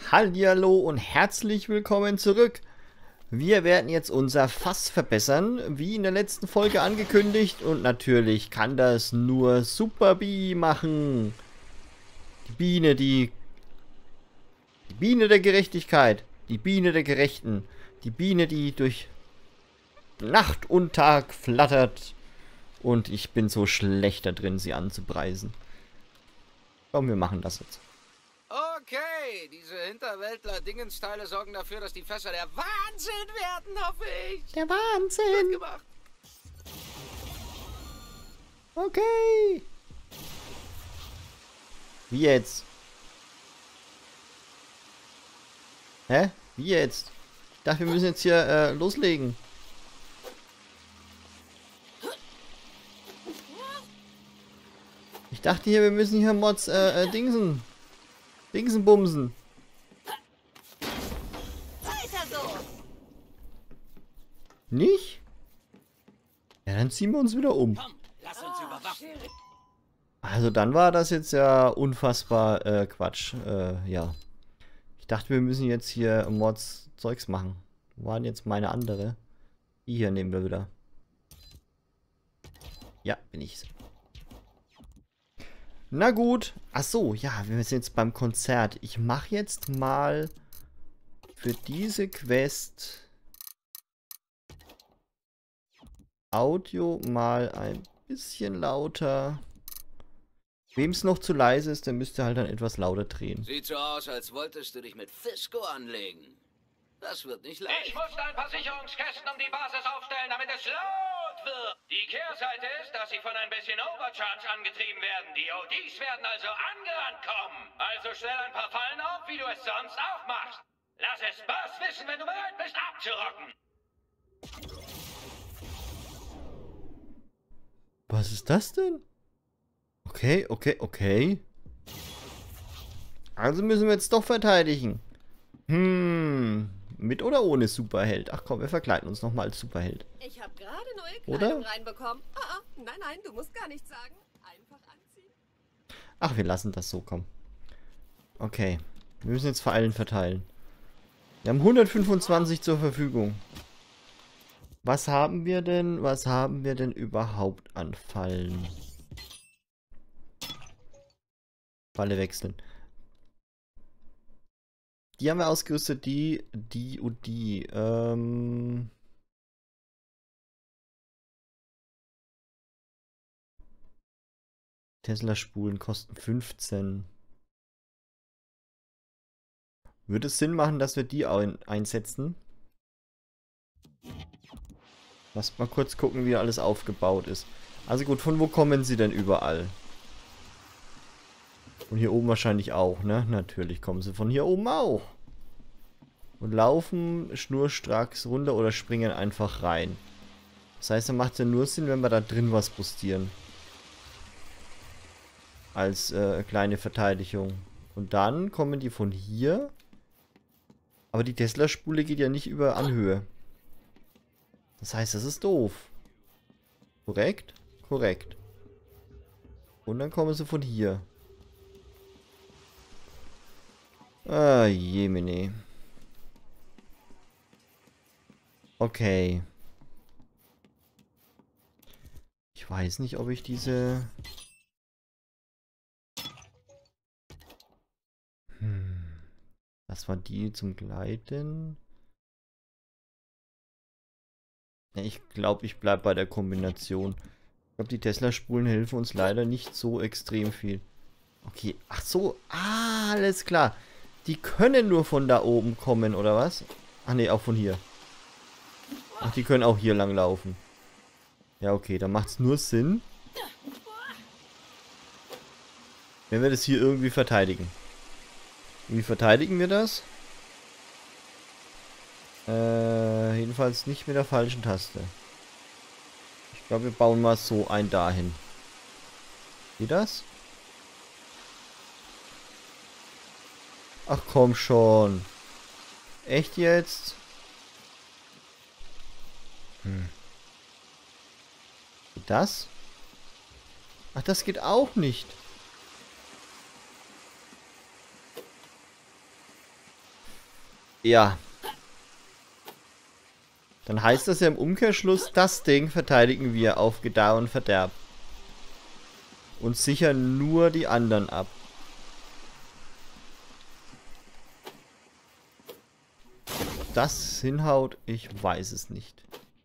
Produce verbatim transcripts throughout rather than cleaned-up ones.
Hallihallo und herzlich willkommen zurück. Wir werden jetzt unser Fass verbessern, wie in der letzten Folge angekündigt. Und natürlich kann das nur Super Bee machen. Die Biene, die... Die Biene der Gerechtigkeit. Die Biene der Gerechten. Die Biene, die durch Nacht und Tag flattert. Und ich bin so schlecht da drin, sie anzupreisen. Komm, wir machen das jetzt. Okay, diese Hinterwäldler-Dingensteile sorgen dafür, dass die Fässer der Wahnsinn werden, hoffe ich. Der Wahnsinn. Gut gemacht. Okay. Wie jetzt? Hä? Wie jetzt? Ich dachte, wir müssen jetzt hier äh, loslegen. Ich dachte hier, wir müssen hier Mods äh, äh, Dingsen. Dingsen bumsen. Weiter so. Nicht? Ja, dann ziehen wir uns wieder um. Komm, lass uns überwachen. Also dann war das jetzt ja unfassbar äh, Quatsch. Äh, ja. Ich dachte, wir müssen jetzt hier Mods Zeugs machen. Wo waren jetzt meine andere? Die hier nehmen wir wieder. Ja, bin ich's. Na gut. Ach so, ja, wir sind jetzt beim Konzert. Ich mache jetzt mal für diese Quest Audio mal ein bisschen lauter. Wem es noch zu leise ist, der müsste halt dann etwas lauter drehen. Sieht so aus, als wolltest du dich mit Fisco anlegen. Das wird nicht leicht. Ich musste ein paar Sicherungskästen um die Basis aufstellen, damit es laut wird. Die Kehrseite ist, dass sie von ein bisschen Overcharge angetrieben werden. Die O Ds werden also angerannt kommen. Also stell ein paar Fallen auf, wie du es sonst auch machst. Lass es Bass wissen, wenn du bereit bist, abzurocken. Was ist das denn? Okay, okay, okay. Also müssen wir jetzt doch verteidigen. Hm. Mit oder ohne Superheld? Ach komm, wir verkleiden uns nochmal als Superheld. Ich habe gerade neue Oder? Kleidung reinbekommen. Ah, ah, nein, nein, du musst gar nichts sagen. Einfach anziehen. Ach, wir lassen das so kommen. Okay. Wir müssen jetzt Fallen verteilen. Wir haben hundertfünfundzwanzig zur Verfügung. Was haben wir denn? Was haben wir denn überhaupt an Fallen? Falle wechseln. Die haben wir ausgerüstet, die, die und die. Ähm Tesla-Spulen kosten fünfzehn. Würde es Sinn machen, dass wir die ein einsetzen? Lass mal kurz gucken, wie alles aufgebaut ist. Also gut, von wo kommen sie denn überall? Und hier oben wahrscheinlich auch, ne? Natürlich kommen sie von hier oben auch. Und laufen schnurstracks runter oder springen einfach rein. Das heißt, dann macht es ja nur Sinn, wenn wir da drin was postieren. Als äh, kleine Verteidigung. Und dann kommen die von hier. Aber die Tesla-Spule geht ja nicht über Anhöhe. Das heißt, das ist doof. Korrekt? Korrekt. Und dann kommen sie von hier. Ah, jemine. Okay. Ich weiß nicht, ob ich diese... Hm. Das war die zum Gleiten. Ja, ich glaube, ich bleibe bei der Kombination. Ich glaube, die Tesla-Spulen helfen uns leider nicht so extrem viel. Okay, ach so. Ah, alles klar. Die können nur von da oben kommen, oder was? Ach ne, auch von hier. Ach, die können auch hier lang laufen. Ja, okay, dann macht es nur Sinn, wenn wir das hier irgendwie verteidigen. Wie verteidigen wir das? Äh, jedenfalls nicht mit der falschen Taste. Ich glaube, wir bauen mal so ein dahin. Wie das? Ach komm schon. Echt jetzt? Hm. Geht das? Ach, das geht auch nicht. Ja. Dann heißt das ja im Umkehrschluss, das Ding verteidigen wir auf Gedeih und Verderb. Und sichern nur die anderen ab. Ob das hinhaut, ich weiß es nicht.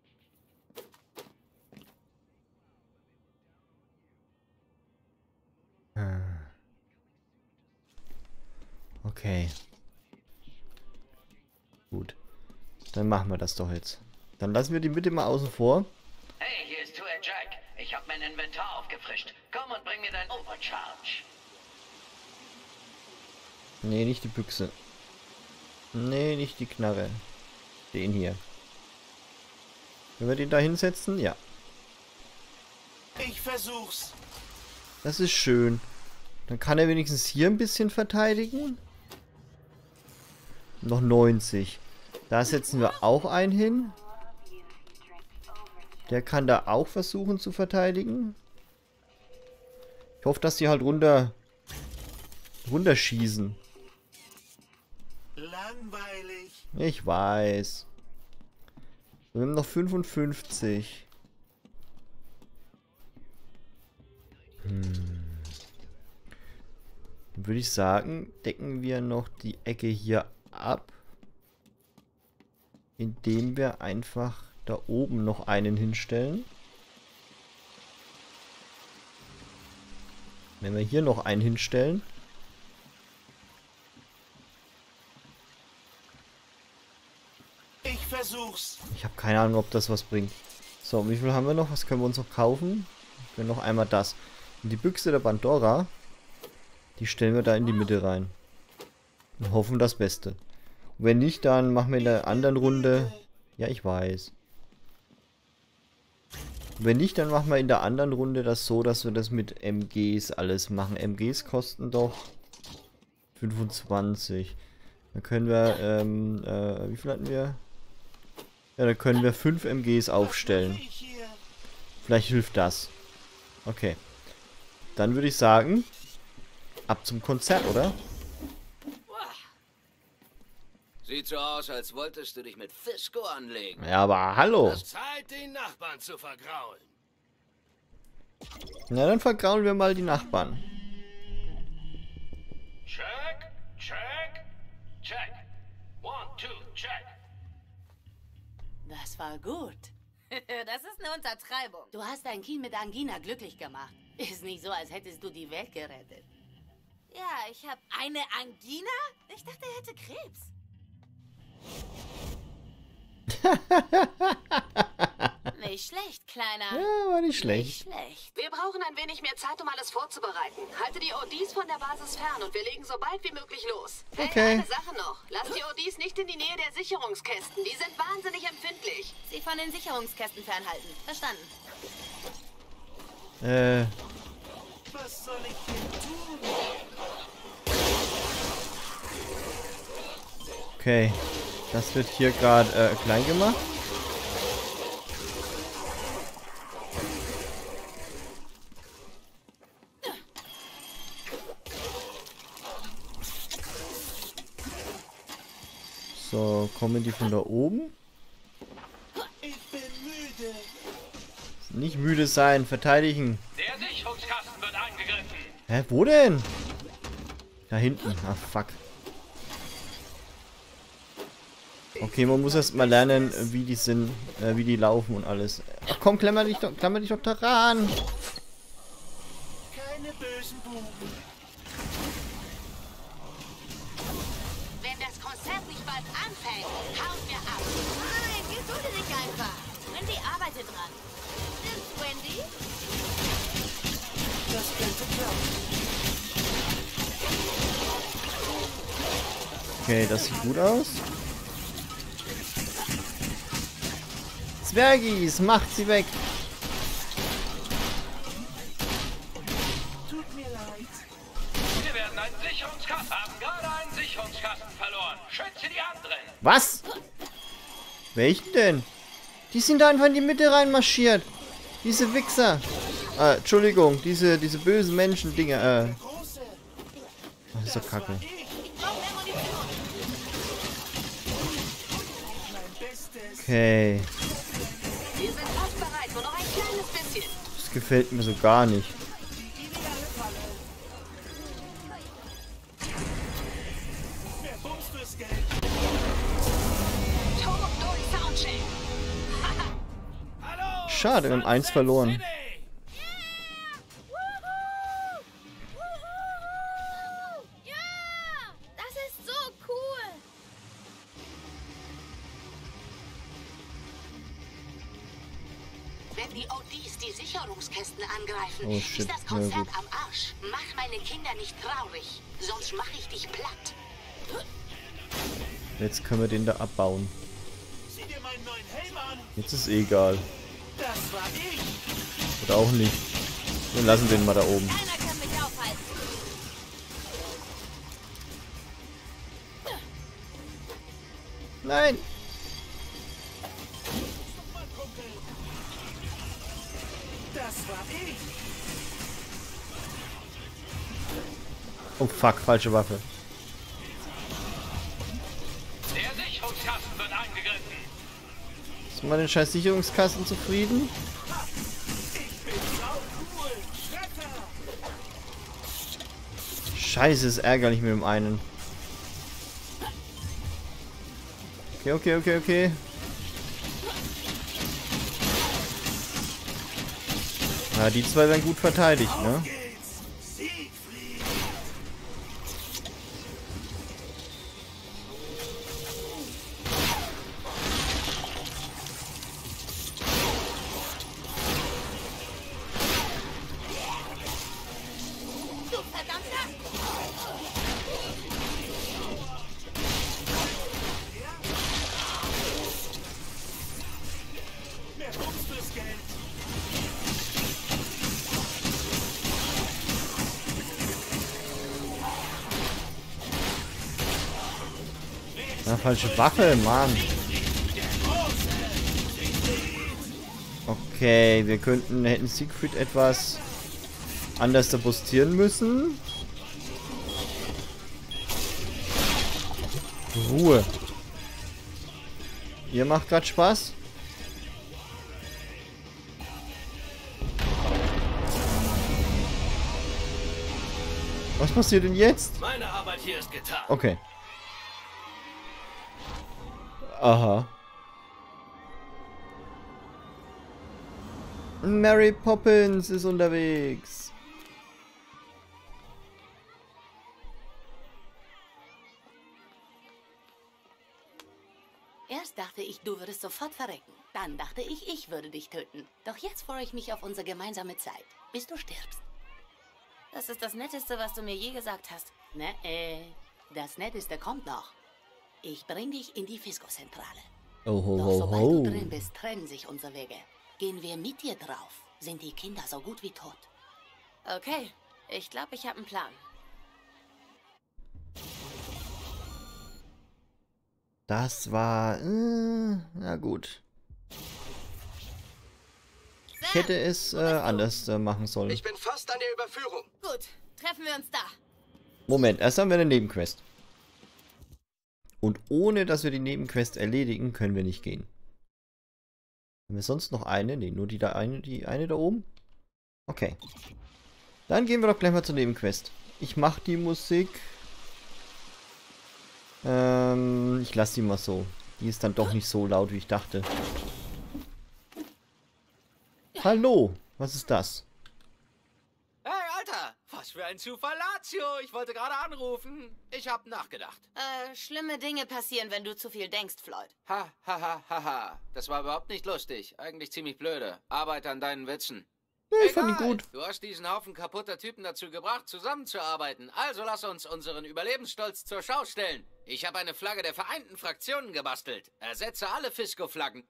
Okay. Gut. Dann machen wir das doch jetzt. Dann lassen wir die Mitte mal außen vor. Hey, hier ist Two Ed Jack. Ich habe mein Inventar aufgefrischt. Komm und bring mir dein Overcharge. Nee, nicht die Büchse. Nee, nicht die Knarre. Den hier. Können wir den da hinsetzen? Ja. Ich versuch's. Das ist schön. Dann kann er wenigstens hier ein bisschen verteidigen. Noch neunzig. Da setzen wir auch einen hin. Der kann da auch versuchen zu verteidigen. Ich hoffe, dass die halt runter runterschießen. Langweilig. Ich weiß. Wir haben noch fünfundfünfzig. Hm. Dann würde ich sagen, decken wir noch die Ecke hier ab. Indem wir einfach da oben noch einen hinstellen. Wenn wir hier noch einen hinstellen. Ich versuch's. Ich habe keine Ahnung, ob das was bringt. So, wie viel haben wir noch? Was können wir uns noch kaufen? Wir noch einmal das. Und die Büchse der Pandora, die stellen wir da in die Mitte rein. Und hoffen das Beste. Und wenn nicht, dann machen wir in der anderen Runde... Ja, ich weiß. Und wenn nicht, dann machen wir in der anderen Runde das so, dass wir das mit M Gs alles machen. M Gs kosten doch fünfundzwanzig. Dann können wir, ähm, äh, wie viel hatten wir? Ja, dann können wir fünf M Gs aufstellen. Vielleicht hilft das. Okay. Dann würde ich sagen, ab zum Konzert, oder? Sieht so aus, als wolltest du dich mit Fisco anlegen. Ja, aber hallo. Es ist Zeit, den Nachbarn zu vergraulen. Na, dann vergraulen wir mal die Nachbarn. Check, check, check. One, two, check. Das war gut. Das ist eine Untertreibung. Du hast dein Kind mit Angina glücklich gemacht. Ist nicht so, als hättest du die Welt gerettet. Ja, ich habe eine Angina? Ich dachte, er hätte Krebs. Nicht schlecht, Kleiner. Ja, war nicht Nicht schlecht. schlecht. Wir brauchen ein wenig mehr Zeit, um alles vorzubereiten. Halte die O Ds von der Basis fern und wir legen so bald wie möglich los. Hey, Okay. eine Sache noch. Lass die O Ds nicht in die Nähe der Sicherungskästen. Die sind wahnsinnig empfindlich. Sie von den Sicherungskästen fernhalten. Verstanden. Äh, Was soll ich denn tun? okay. Das wird hier gerade äh, klein gemacht. So, kommen die von da oben? Ich bin müde. Nicht müde sein, verteidigen. Der Sicherungskasten wird angegriffen. Hä, wo denn? Da hinten. Ah, fuck. Okay, man muss erst mal lernen, wie die sind, äh, wie die laufen und alles. Ach komm, klemmer dich doch, klemmer dich doch da ran. Keine bösen Buben. Wenn das Konzert nicht bald anfängt, hauen wir ab. Nein, gedulde dich einfach. Wendy arbeitet dran. Stimmt's, Wendy? Das könnte klappen. Okay, das sieht gut aus. Zwergis, macht sie weg. Tut mir leid. Wir werden einen Sicherungskasten haben. Gerade einen Sicherungskasten verloren. Schütze die anderen. Was? Welchen denn? Die sind da einfach in die Mitte reinmarschiert. Diese Wichser. Äh, Entschuldigung, diese, diese bösen Menschen-Dinger. Äh. Große. Das ist doch kacke. Ich. Ich brauche mehr Munition. Okay. Wir sind fast bereit, nur noch ein kleines bisschen. Das gefällt mir so gar nicht. Mehr Bums fürs Geld. Ton durch Soundcheck. Hallo! Schade, wir haben eins verloren. City. Ja! Das ist so cool! Wenn die O Ds die Sicherungskästen angreifen, Oh, shit. ist das Ja, Konzert gut. am Arsch. Mach meine Kinder nicht traurig, sonst mache ich dich platt. Jetzt können wir den da abbauen. Sieh dir meinen neuen Helm an. Jetzt ist eh egal. Das war ich. Oder auch nicht. Wir lassen den mal da oben. Keiner kann mich aufhalten. Nein! Mann, Kumpel. Das war ich. Oh fuck, falsche Waffe. Der Sicherungskasten wird angegriffen. Ist mal den scheiß Sicherungskasten zufrieden? Ich bin sau cool. Schretter. Scheiße, ist ärgerlich mit dem einen. Okay, okay, okay, okay. Ja, die zwei werden gut verteidigt, ne? Geht's. Siegfried. Du verdammter! Mehr Bums fürs Geld. Na, falsche Waffe, Mann. Okay, wir könnten, hätten Siegfried etwas anders da postieren müssen. Ruhe. Ihr macht gerade Spaß. Was passiert denn jetzt? Meine Arbeit hier ist getan. Okay. Aha. Mary Poppins ist unterwegs. Erst dachte ich, du würdest sofort verrecken. Dann dachte ich, ich würde dich töten. Doch jetzt freue ich mich auf unsere gemeinsame Zeit, bis du stirbst. Das ist das Netteste, was du mir je gesagt hast. Ne, äh, das Netteste kommt noch. Ich bring dich in die Fisco-Zentrale. Oh ho Doch ho sobald du ho. drin bist, trennen sich unsere Wege. Gehen wir mit dir drauf, sind die Kinder so gut wie tot. Okay, ich glaube, ich habe einen Plan. Das war... Äh, na gut. Ich hätte es äh, anders äh, machen sollen. Ich bin fast an der Überführung. Gut, treffen wir uns da. Moment, erst haben wir eine Nebenquest. Und ohne, dass wir die Nebenquest erledigen, können wir nicht gehen. Haben wir sonst noch eine? Ne, nur die da eine, die eine da oben? Okay. Dann gehen wir doch gleich mal zur Nebenquest. Ich mache die Musik. Ähm, ich lasse die mal so. Die ist dann doch nicht so laut, wie ich dachte. Hallo, was ist das? Hey, Alter, was für ein Zufall, Lazio. Ich wollte gerade anrufen. Ich hab nachgedacht. Äh, schlimme Dinge passieren, wenn du zu viel denkst, Floyd. Ha, ha, ha, ha, ha. Das war überhaupt nicht lustig. Eigentlich ziemlich blöde. Arbeite an deinen Witzen. Ja, ich fand ihn Egal. gut. Du hast diesen Haufen kaputter Typen dazu gebracht, zusammenzuarbeiten. Also lass uns unseren Überlebensstolz zur Schau stellen. Ich habe eine Flagge der Vereinten Fraktionen gebastelt. Ersetze alle Fisco-Flaggen.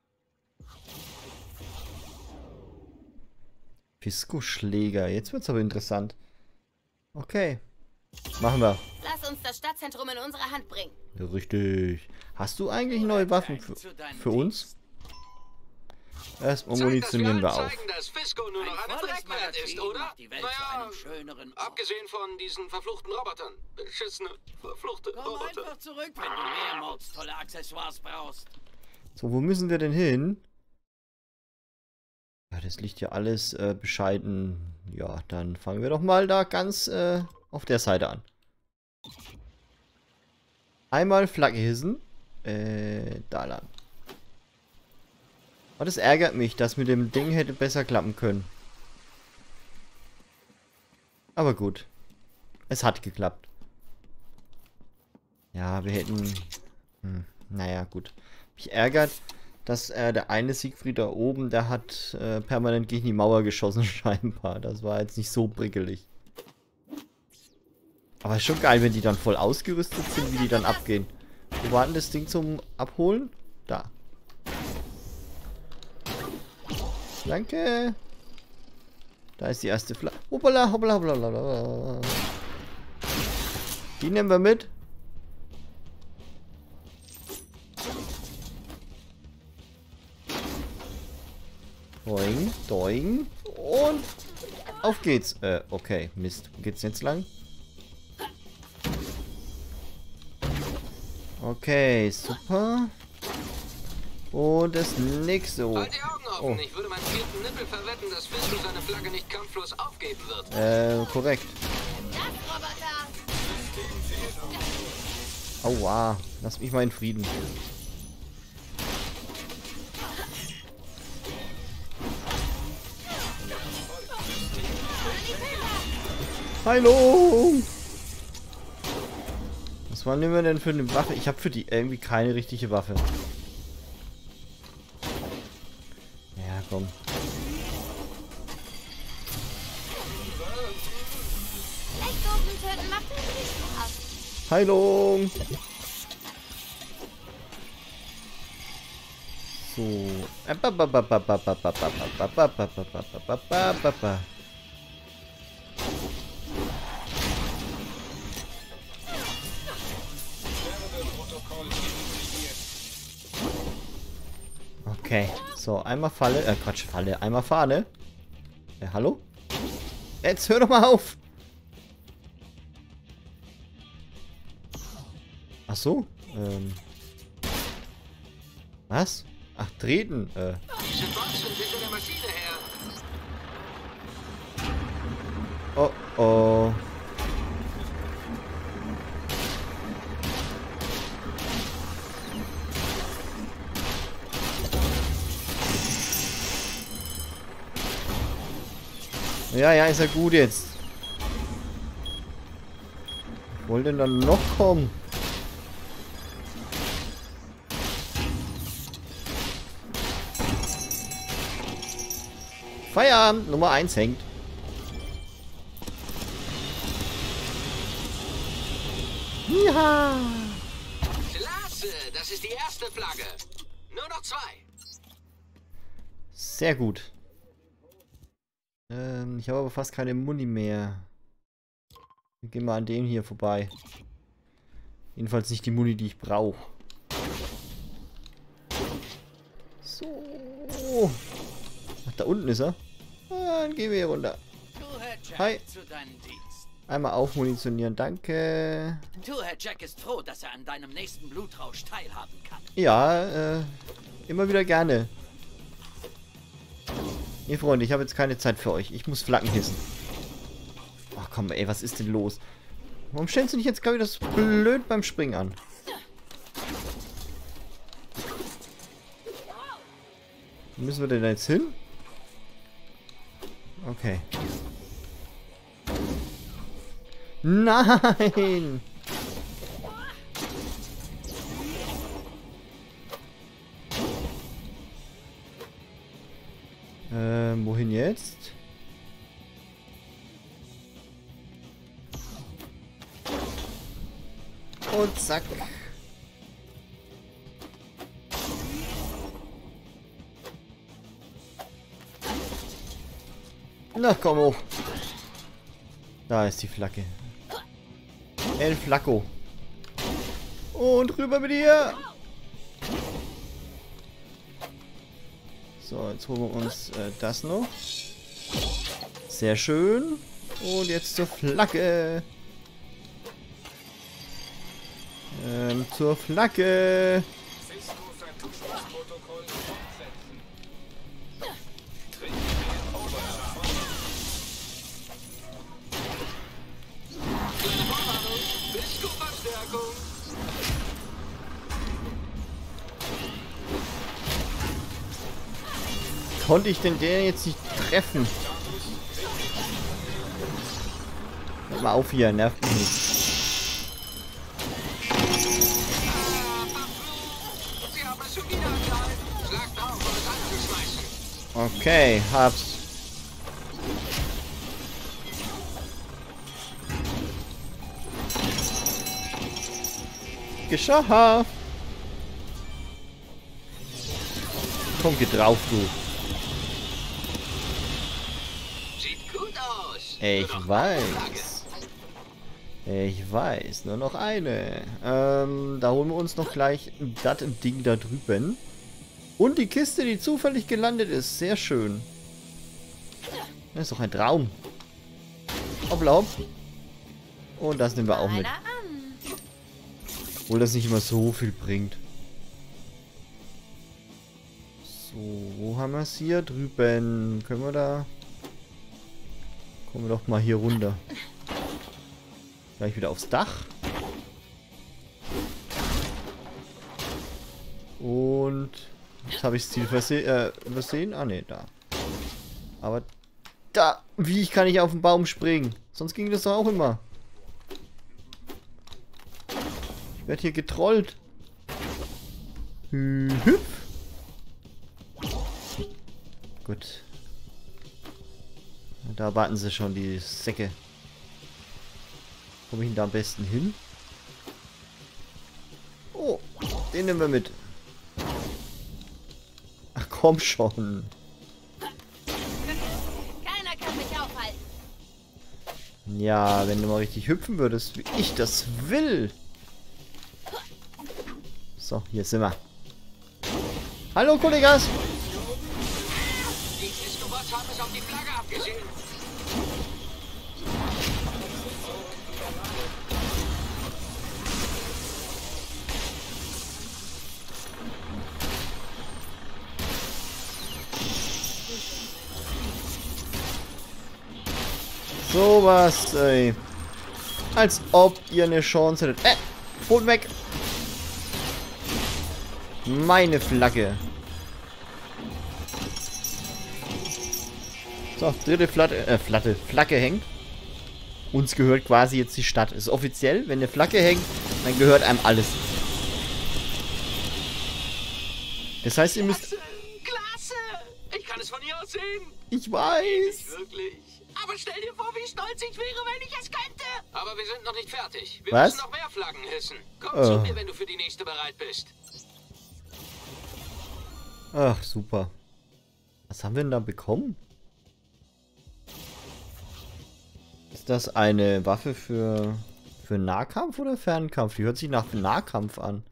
Fisco-Schläger. Jetzt wird's aber interessant. Okay. Machen wir. Lass uns das Stadtzentrum in unsere Hand bringen. Ja, richtig. Hast du eigentlich neue Waffen für, für uns? Erstmal munitionieren wir auf. Zeigen, dass Fisco nur noch eine Dreckwert ist, oder? Naja, abgesehen von diesen verfluchten Robotern. Beschissene, verfluchte Komm Roboter. einfach zurück, wenn du mehr Mordstolle Accessoires brauchst. So, wo müssen wir denn hin? Ja, das liegt ja alles äh, bescheiden. Ja, dann fangen wir doch mal da ganz äh, auf der Seite an. Einmal Flagge hissen. Äh, da lang. Aber das ärgert mich, das mit dem Ding hätte besser klappen können. Aber gut. Es hat geklappt. Ja, wir hätten... Hm, naja, gut. Mich ärgert, dass äh, der eine Siegfried da oben, der hat äh, permanent gegen die Mauer geschossen, scheinbar. Das war jetzt nicht so prickelig. Aber ist schon geil, wenn die dann voll ausgerüstet sind, wie die dann abgehen. Wo war denn das Ding zum Abholen? Da. Danke. Da ist die erste Flagge. Hoppala, hoppala, hoppala, hoppala. Die nehmen wir mit. Doing, doing. Und auf geht's. Äh, okay. Mist. Wo geht's jetzt lang? Okay, super. Und das nächste. Oh. Halt die Augen offen. Oh. Ich würde meinen vierten Nippel verwetten, dass Fisto seine Flagge nicht kampflos aufgeben wird. Äh, korrekt. Aua. Lass mich mal in Frieden. Hallo! Was war nehmen wir denn für eine Waffe? Ich habe für die irgendwie keine richtige Waffe. Ja, komm. Heilung! So. Okay, so, einmal Falle, äh, Quatsch, Falle, einmal Fahne. Äh, hallo? Jetzt hör doch mal auf! Ach so, ähm. Was? Ach, treten, äh. Diese Bots sind hinter der Maschine her. Oh, oh. Ja, ja, ist ja gut jetzt. Wo wollt denn dann noch kommen? Feierabend, Nummer eins hängt. Ja. Klasse, das ist die erste Flagge. Nur noch zwei. Sehr gut. Ähm, ich habe aber fast keine Muni mehr. Wir gehen mal an dem hier vorbei. Jedenfalls nicht die Muni, die ich brauche. So. Ach, da unten ist er. Ah, dann gehen wir hier runter. Du, Herr Jack, Hi. zu deinem Dienst. Einmal aufmunitionieren, danke. Du, Herr Jack, ist froh, dass er an deinem nächsten Blutrausch teilhaben kann. Ja, äh, immer wieder gerne. Nee, Freunde, ich habe jetzt keine Zeit für euch. Ich muss Flaggen hissen. Ach komm, ey, was ist denn los? Warum stellst du nicht jetzt, glaube ich, das blöd beim Springen an? Wo müssen wir denn da jetzt hin? Okay. Nein! Ähm, wohin jetzt? Und zack. Na, komm hoch. Da ist die Flagge. El Flacco. Und rüber mit dir. So, jetzt holen wir uns äh, das noch. Sehr schön. Und jetzt zur Flagge. Ähm, zur Flagge. konnte ich denn den jetzt nicht treffen? Hört mal auf hier, nervt mich nicht. Okay, hab's. Geschafft. Komm, geh drauf, du. Sieht gut aus. Ich weiß. Ich weiß. Nur noch eine. Ähm, da holen wir uns noch gleich das Ding da drüben. Und die Kiste, die zufällig gelandet ist. Sehr schön. Das ist doch ein Traum. Hoppla hopp. Und das nehmen wir auch mit. Obwohl das nicht immer so viel bringt. So, wo haben wir es hier? Drüben. Können wir da... Kommen wir doch mal hier runter. Gleich wieder aufs Dach. Und... Jetzt habe ich das Ziel verse äh, übersehen. Ah, ne, da. Aber da... Wie kann ich auf den Baum springen? Sonst ging das doch auch immer. Ich werde hier getrollt. Hüpf. Gut. Da warten sie schon, die Säcke. Komme ich denn da am besten hin? Oh, den nehmen wir mit. Ach komm schon. Keiner kann mich aufhalten. Ja, wenn du mal richtig hüpfen würdest, wie ich das will. So, hier sind wir. Hallo, Kollegas. Die Disco-Bots haben es auf die Flagge abgesehen. Sowas, ey. Als ob ihr eine Chance hättet. Äh, Boden weg. Meine Flagge. So, dritte Flatte, äh, Flatte, Flagge hängt. Uns gehört quasi jetzt die Stadt. Ist offiziell, wenn eine Flagge hängt, dann gehört einem alles. Das heißt, ihr müsst... Klasse! Ich kann es von hier aus sehen. Ich weiß. Wirklich. Aber stell dir vor, wie stolz ich wäre, wenn ich es könnte. Aber wir sind noch nicht fertig. Wir Was? müssen noch mehr Flaggen hissen. Komm Oh. zu mir, wenn du für die nächste bereit bist. Ach, super. Was haben wir denn da bekommen? Ist das eine Waffe für, für Nahkampf oder Fernkampf? Die hört sich nach Nahkampf an.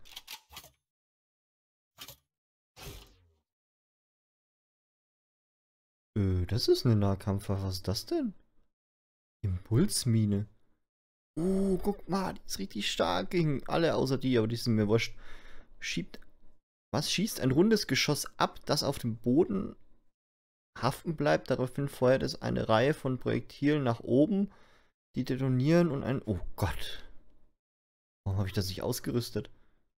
Äh, das ist eine Nahkampfwaffe. Was ist das denn? Impulsmine. Oh, guck mal, die ist richtig stark gegen alle außer die, aber die sind mir wurscht. Schiebt... Was schießt ein rundes Geschoss ab, das auf dem Boden haften bleibt? Daraufhin feuert es eine Reihe von Projektilen nach oben, die detonieren und ein... Oh Gott. Warum habe ich das nicht ausgerüstet?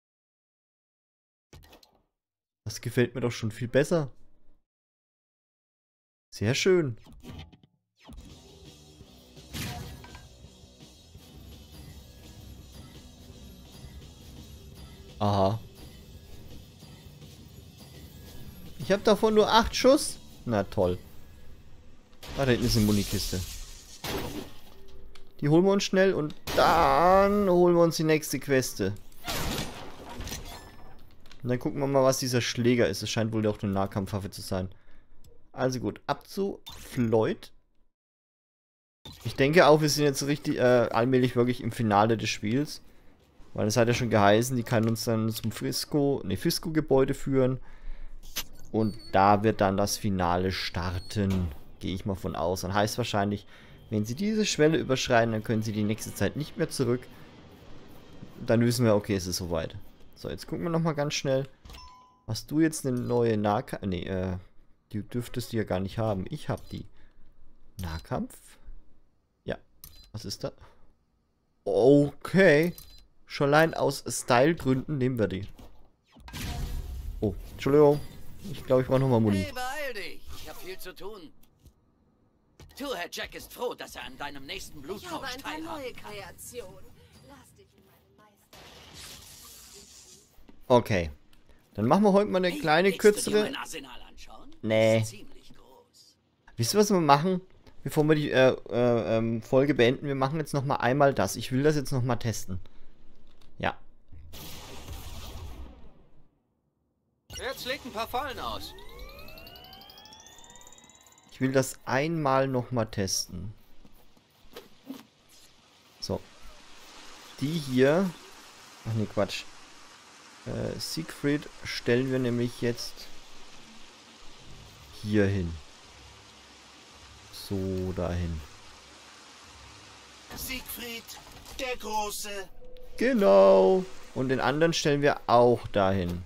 Das gefällt mir doch schon viel besser. Sehr schön. Aha. Ich habe davon nur acht Schuss. Na toll. Ah, da hinten ist eine Munikiste. Die holen wir uns schnell und dann holen wir uns die nächste Queste. Und dann gucken wir mal, was dieser Schläger ist. Es scheint wohl auch eine Nahkampfwaffe zu sein. Also gut, ab zu Floyd. Ich denke auch, wir sind jetzt richtig äh, allmählich wirklich im Finale des Spiels. Weil es hat ja schon geheißen, die kann uns dann zum Frisco, ne, Fisco-Gebäude führen. Und da wird dann das Finale starten. Gehe ich mal von aus. Dann heißt wahrscheinlich, wenn sie diese Schwelle überschreiten, dann können sie die nächste Zeit nicht mehr zurück. Dann wissen wir, okay, es ist soweit. So, jetzt gucken wir nochmal ganz schnell. Hast du jetzt eine neue Nahkampf... Ne, äh, die dürftest du ja gar nicht haben. Ich habe die. Nahkampf? Ja. Was ist da? Okay. Schon allein aus Stylegründen nehmen wir die. Oh, Entschuldigung. Ich glaube, ich brauche nochmal Muni. Hey, beeil dich! viel zu tun. Tourhead Jack ist froh, dass er an deinem nächsten Ich habe Blutrausch ein paar neue teilhaben kann. Kreationen. Lass dich in meinen Meister. Okay. Dann machen wir heute mal eine Hey, kleine, willst du dir kürzere... mein Arsenal anschauen? Nee. Das ist ziemlich groß. Wisst ihr, was wir machen? Bevor wir die äh, äh, ähm, Folge beenden, wir machen jetzt nochmal einmal das. Ich will das jetzt nochmal testen. Ja. Jetzt legt ein paar Fallen aus. Ich will das einmal nochmal testen. So. Die hier... Ach nee, Quatsch. Äh, Siegfried stellen wir nämlich jetzt hier hin. So, dahin. Siegfried, der Große. Genau. Und den anderen stellen wir auch dahin.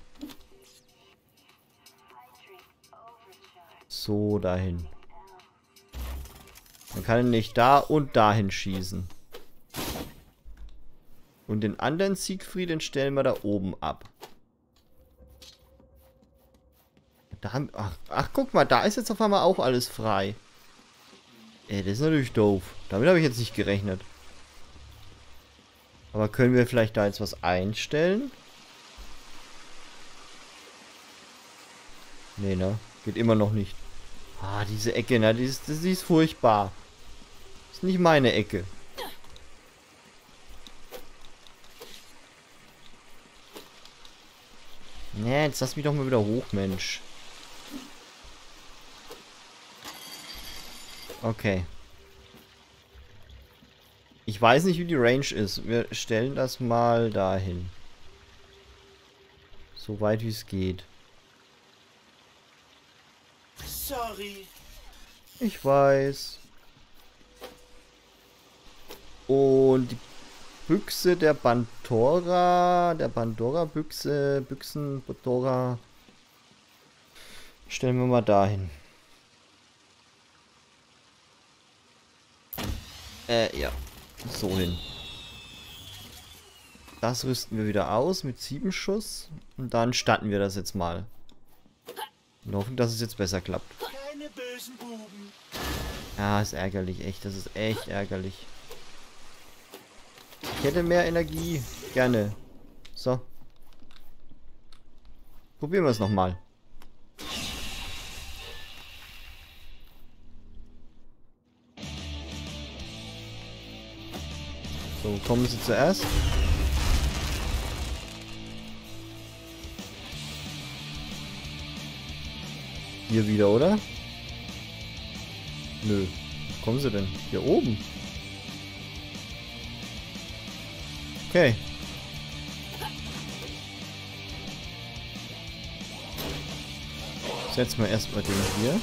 So, dahin. Dann kann er nicht da und dahin schießen. Und den anderen Siegfried, den stellen wir da oben ab. Da haben, ach, ach, guck mal, da ist jetzt auf einmal auch alles frei. Ey, das ist natürlich doof. Damit habe ich jetzt nicht gerechnet. Aber können wir vielleicht da jetzt was einstellen? Nee, ne? Geht immer noch nicht. Ah, diese Ecke, ne? Die ist, die ist furchtbar. Ist nicht meine Ecke. Ne, jetzt lass mich doch mal wieder hoch, Mensch. Okay. Ich weiß nicht, wie die Range ist. Wir stellen das mal dahin. So weit wie es geht. Sorry. Ich weiß. Und die Büchse der Pandora, der Pandora-Büchse, Büchsen, Pandora, stellen wir mal dahin. Äh, ja. So hin. Das rüsten wir wieder aus mit sieben Schuss. Und dann starten wir das jetzt mal. Und hoffen, dass es jetzt besser klappt. Keine bösen Buben. Ja, ist ärgerlich, echt. Das ist echt ärgerlich. Ich hätte mehr Energie. Gerne. So. Probieren wir es nochmal. So, kommen Sie zuerst. Hier wieder, oder? Nö. Wo kommen Sie denn? Hier oben. Okay. Setzen wir erstmal den hier.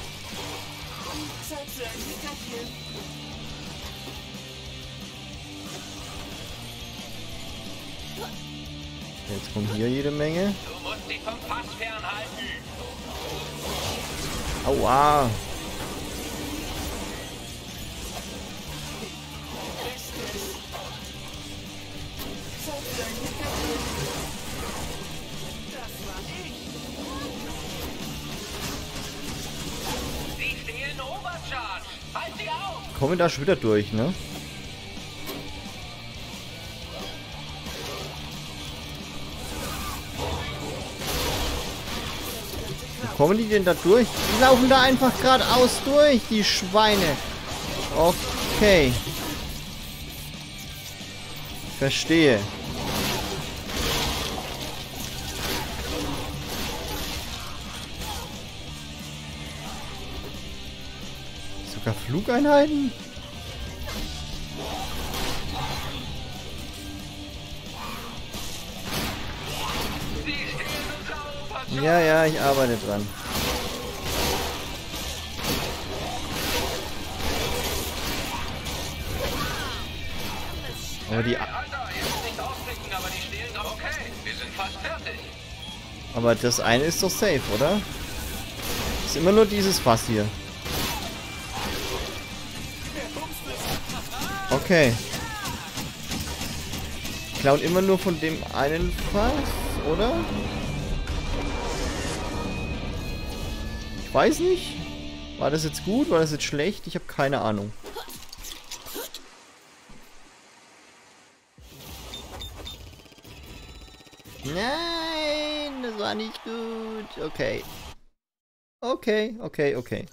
Jetzt kommt hier jede Menge. Du musst dich vom Fass fernhalten. Aua. Sie stehlen Overcharge. Halt sie auf. Kommen da schon wieder durch, ne? Wo kommen die denn da durch? Die laufen da einfach geradeaus durch, die Schweine. Okay. Verstehe. Sogar Flugeinheiten? Ja, ja, ich arbeite dran. Aber die... Alter, jetzt nicht ausklicken, aber die stehlen doch okay. Wir sind fast fertig. Aber das eine ist doch safe, oder? Ist immer nur dieses Fass hier. Okay. Klaut immer nur von dem einen Fass, oder? Ich weiß nicht. War das jetzt gut? War das jetzt schlecht? Ich habe keine Ahnung. Nein, das war nicht gut. Okay. Okay, okay, okay.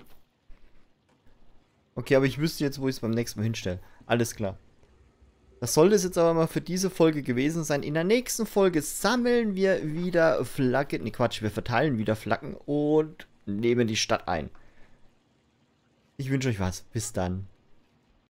Okay, aber ich wüsste jetzt, wo ich es beim nächsten Mal hinstelle. Alles klar. Das sollte es jetzt aber mal für diese Folge gewesen sein. In der nächsten Folge sammeln wir wieder Flaggen. Ne, Quatsch, wir verteilen wieder Flaggen und nehmen die Stadt ein. Ich wünsche euch was. Bis dann.